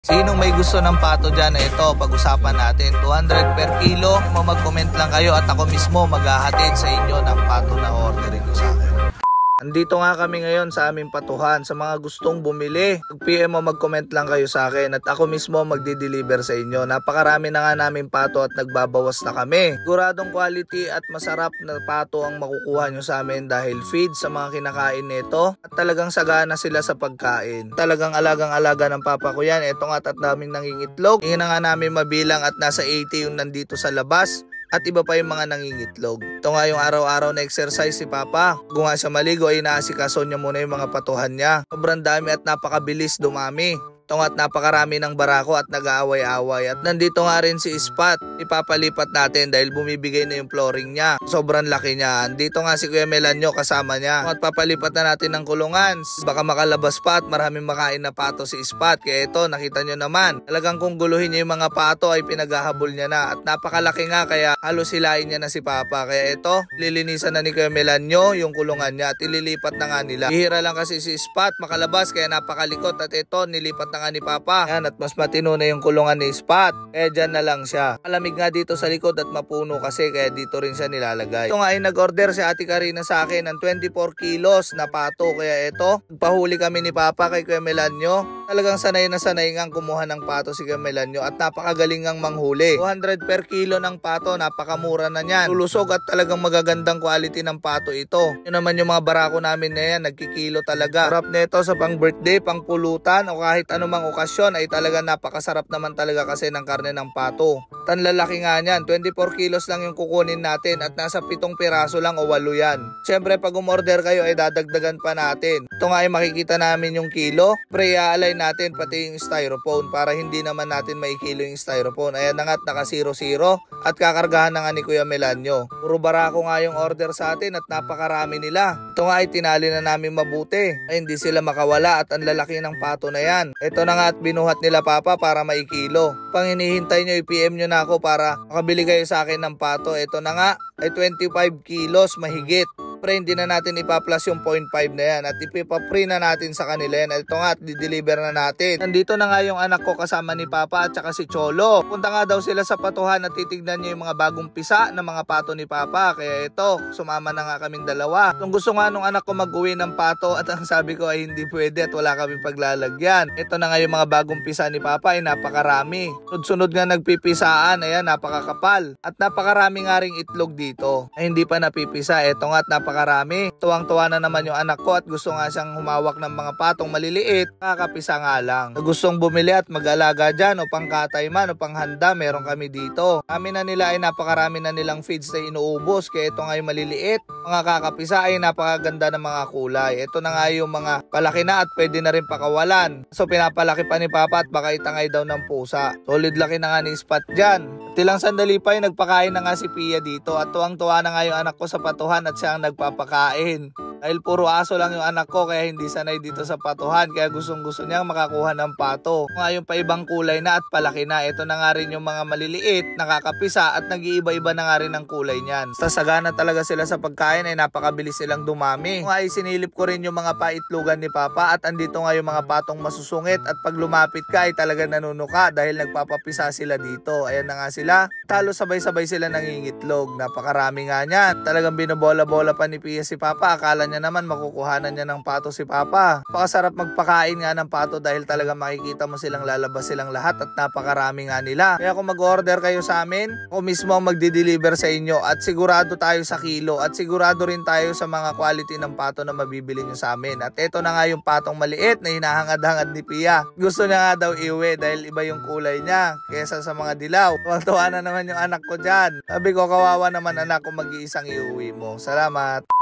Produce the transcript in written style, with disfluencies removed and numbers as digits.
Sinong may gusto ng pato dyan? Ito, pag-usapan natin. 200 per kilo. Mag-comment lang kayo at ako mismo maghahatid sa inyo ng pato na orderin nyo sa akin. Andito nga kami ngayon sa aming patuhan. Sa mga gustong bumili, mag-PM o mag-comment lang kayo sa akin at ako mismo magdi-deliver sa inyo. Napakarami na nga namin pato at nagbabawas na kami. Siguradong quality at masarap na pato ang makukuha nyo sa amin dahil feed sa mga kinakain nito at talagang sagana sila sa pagkain. Talagang alagang-alaga ng papa ko yan. Ito nga at daming nangingitlog. Hindi na nga namin mabilang at nasa 80 yung nandito sa labas. At iba pa yung mga nangingitlog. Ito nga yung araw-araw na exercise si Papa. Kung nga siya maligo ay naasikaso niya muna yung mga patuhan niya. Sobrang dami at napakabilis dumami. Ito nga at napakarami ng barako at nag-aaway-away. At nandito nga rin si Spot. Ipapalipat natin dahil bumibigay na yung flooring niya. Sobrang laki niya. Dito nga si Kuya Melanio kasama niya. At papalipat na natin ng kulungan. Baka makalabas pa at maraming makain na pato si Spot. Kaya ito, nakita nyo naman. Talagang kung guluhin niya yung mga pato ay pinaghahabol niya na. At napakalaki nga kaya halos hilain niya na si Papa. Kaya ito, lilinisan na ni Kuya Melanio yung kulungan niya at ililipat na nga nila. Hihira lang kasi si Spot makalabas kaya napakalikot. At ito, nilipat na nga ni Papa. Yan, at mas matino na yung kulungan ni Spot. Kaya dyan na lang siya. Malamig nga dito sa likod at mapuno kasi kaya dito rin siya nilalagay. Ito nga ay nag-order si Ate Karina sa akin ng 24 kilos na pato. Kaya ito, nagpahuli kami ni Papa kay Kuya Melanio. Talagang sanay na sanay ngang kumuha ng pato si Kuya Melanio at napakagaling ngang manghuli. 200 per kilo ng pato, napakamura na niyan. Lulusog at talagang magagandang quality ng pato ito. Yun naman yung mga barako namin na yan, nagkikilo talaga. Sarap nito sa pang birthday, pang pulutan o kahit anumang okasyon ay talaga napakasarap naman talaga kasi ng karne ng pato. Tanlalaki nga niyan, 24 kilos lang yung kukunin natin at nasa 7 piraso lang o 8 yan. Siyempre pag umorder kayo ay dadagdagan pa natin. Ito nga ay makikita namin yung kilo. Pre-align natin pati yung styrofoam para hindi naman natin maikilo yung styrofoam. Ayan na nga at naka 0-0 at kakargahan na nga ni Kuya Melanio. Puro barako nga yung order sa atin at napakarami nila. Ito nga ay tinali na namin mabuti. Ay hindi sila makawala at ang lalaki ng pato na yan. Ito na nga at binuhat nila Papa para maikilo. Pang hinihintay nyo, i-PM nyo na ako para makabili kayo sa akin ng pato. Ito na nga ay 25 kilos mahigit. Pre, hindi na natin ipa-plus yung 0.5 na yan at ipipa-free na natin sa kanila yan. Ito nga at di-deliver na natin. Nandito na nga yung anak ko kasama ni Papa at saka si Cholo. Punta nga daw sila sa patuhan at titignan nyo yung mga bagong pisa ng mga pato ni Papa. Kaya ito, sumama na nga kaming dalawa. Kung gusto nga nung anak ko mag-uwi ng pato at ang sabi ko ay hindi pwede at wala kaming paglalagyan. Ito na nga yung mga bagong pisa ni Papa ay napakarami. Sunod-sunod nga nagpipisaan, ayan napakakapal. At napakarami nga ring itlog dito ay hindi pa napipisa. Ito nga at napakarami. Tuwang-tuwa na naman yung anak ko at gusto nga siyang humawak ng mga patong maliliit. Kakapisa nga lang. Gustong bumili at mag-alaga dyan o pangkatay man o panghanda, meron kami dito. Kami na nila ay napakarami na nilang feeds na inuubos. Kaya ito nga yung maliliit. Mga kakapisa ay napakaganda ng mga kulay. Ito na nga yung mga palaki na at pwede na rin pakawalan. So pinapalaki pa ni Papa at baka itangay daw ng pusa. Solid laki na nga ni Spot dyan. Tilang sandali pa ay nagpakain na nga si Pia dito at tuwang-tuwa na nga yung anak ko sa patuhan at siya ang nagpapakain. Dahil puro aso lang yung anak ko kaya hindi sanay dito sa patuhan kaya gustong-gusto niyang makakuha ng pato. Ngayon pa ibang kulay na at palaki na. Ito na nga rin yung mga maliliit, nakakapisa at nag-iiba-iba na nga rin ang kulay niyan. Basta sagana talaga sila sa pagkain ay napakabilis silang dumami. Kung ay sinilip ko rin yung mga paitlugan ni Papa at andito nga yung mga patong masusungit at pag lumapit ka ay talaga nanunuka dahil nagpapapisa sila dito. Ayan na nga sila. Talo sabay-sabay sila nangingitlog. Napakarami nga niyan. Talagang binobola-bola pa ni Pia si Papa. Akala niya naman makukuhanan niya ng pato si Papa. Pakasarap magpakain nga ng pato dahil talaga makikita mo silang lalabas silang lahat at napakarami nga nila. Kaya kung mag-order kayo sa amin, ako mismo ang magdi-deliver sa inyo at sigurado tayo sa kilo at sigurado rin tayo sa mga quality ng pato na mabibili nyo sa amin. At ito na nga yung patong maliit na hinahangad-hangad ni Pia. Gusto niya nga daw iuwi dahil iba yung kulay niya kesa sa mga dilaw. Tuwa na naman yung anak ko dyan. Sabi ko kawawa naman anak kung mag-iisang iuwi mo. Salamat.